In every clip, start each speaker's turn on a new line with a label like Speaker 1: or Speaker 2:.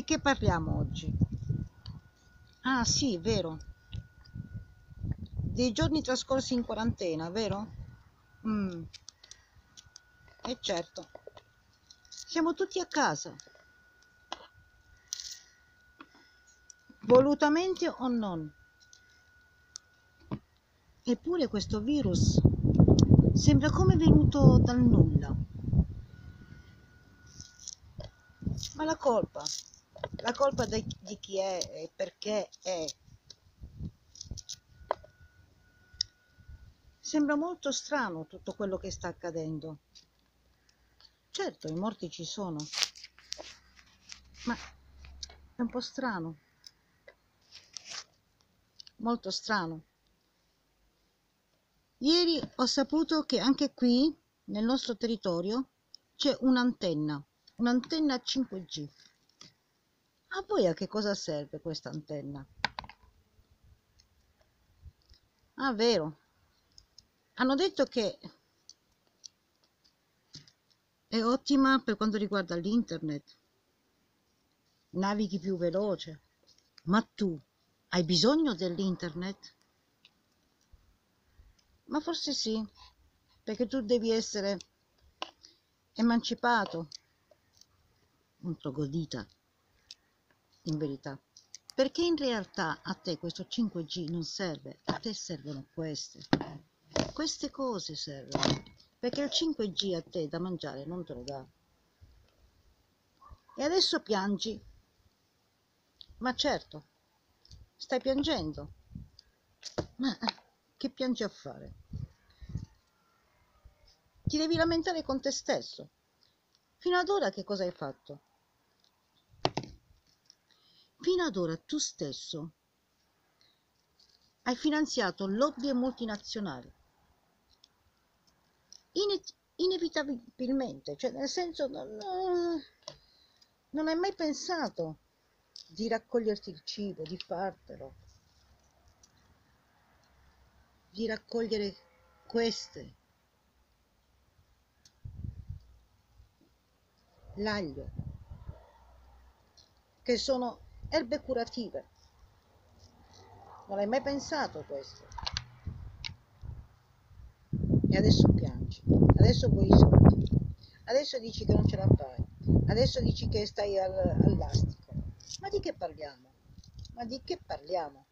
Speaker 1: Di che parliamo oggi? Ah sì, vero. Dei giorni trascorsi in quarantena, vero? Mm, e certo. Siamo tutti a casa, volutamente o non. Eppure questo virus sembra come venuto dal nulla. Ma la colpa di chi è e perché è. Sembra molto strano tutto quello che sta accadendo. Certo, i morti ci sono, ma è un po' strano, molto strano. Ieri ho saputo che anche qui, nel nostro territorio, c'è un'antenna 5G. A voi a che cosa serve questa antenna? Ah, vero. Hanno detto che è ottima per quanto riguarda l'internet. Navighi più veloce. Ma tu hai bisogno dell'internet? Ma forse sì, perché tu devi essere emancipato, un troglodita, in verità. Perché in realtà a te questo 5G non serve, a te servono queste cose servono, perché il 5G a te da mangiare non te lo dà. E adesso piangi, ma certo, stai piangendo, ma che piangi a fare? Ti devi lamentare con te stesso. Fino ad ora che cosa hai fatto? Fino ad ora tu stesso hai finanziato lobby multinazionali, inevitabilmente, cioè nel senso non hai mai pensato di raccoglierti il cibo, di fartelo, di raccogliere queste, l'aglio, che sono erbe curative. Non hai mai pensato questo. E adesso piangi, adesso vuoi i soldi, adesso dici che non ce la fai, adesso dici che stai all'astico. Ma di che parliamo? Ma di che parliamo?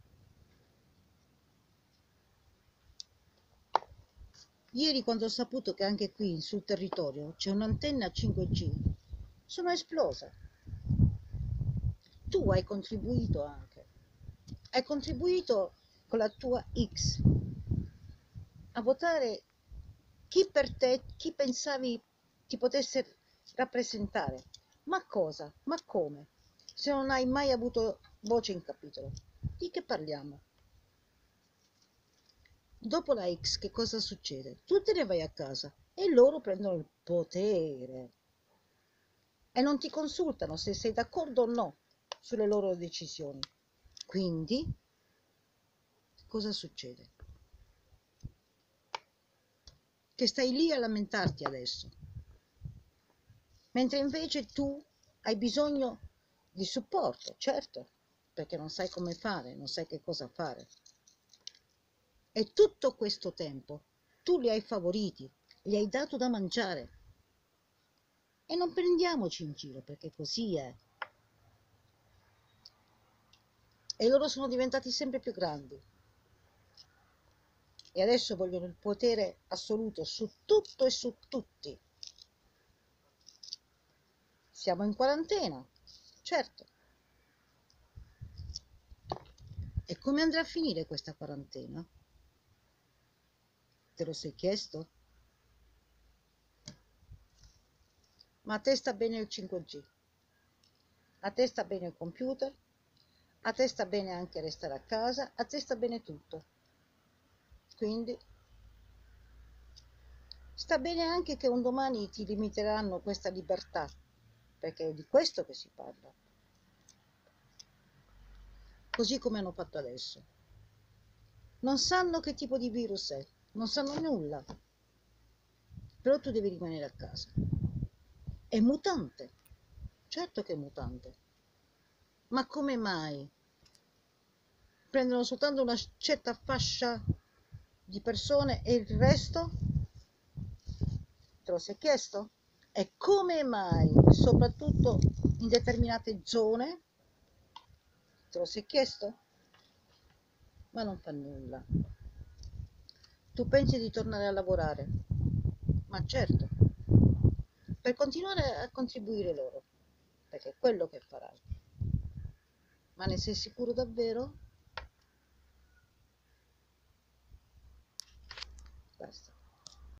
Speaker 1: Ieri quando ho saputo che anche qui sul territorio c'è un'antenna 5G, sono esplosa. Tu hai contribuito anche. Hai contribuito con la tua X a votare chi per te, chi pensavi ti potesse rappresentare. Ma cosa? Ma come? Se non hai mai avuto voce in capitolo. Di che parliamo? Dopo la X che cosa succede? Tu te ne vai a casa e loro prendono il potere e non ti consultano se sei d'accordo o no sulle loro decisioni. Quindi cosa succede? Che stai lì a lamentarti adesso, mentre invece tu hai bisogno di supporto, certo, perché non sai come fare, non sai che cosa fare. E tutto questo tempo tu li hai favoriti, gli hai dato da mangiare. E non prendiamoci in giro, perché così è. E loro sono diventati sempre più grandi. E adesso vogliono il potere assoluto su tutto e su tutti. Siamo in quarantena, certo. E come andrà a finire questa quarantena? Te lo sei chiesto? Ma a te sta bene il 5G? A te sta bene il computer? A te sta bene anche restare a casa? A te sta bene tutto. Quindi sta bene anche che un domani ti limiteranno questa libertà, perché è di questo che si parla. Così come hanno fatto adesso. Non sanno che tipo di virus è, non sanno nulla, però tu devi rimanere a casa. È mutante, certo che è mutante. Ma come mai? Prendono soltanto una certa fascia di persone e il resto? Te lo sei chiesto? E come mai, soprattutto in determinate zone, te lo sei chiesto? Ma non fa nulla. Tu pensi di tornare a lavorare? Ma certo, per continuare a contribuire loro, perché è quello che farai. Ma ne sei sicuro davvero? Basta.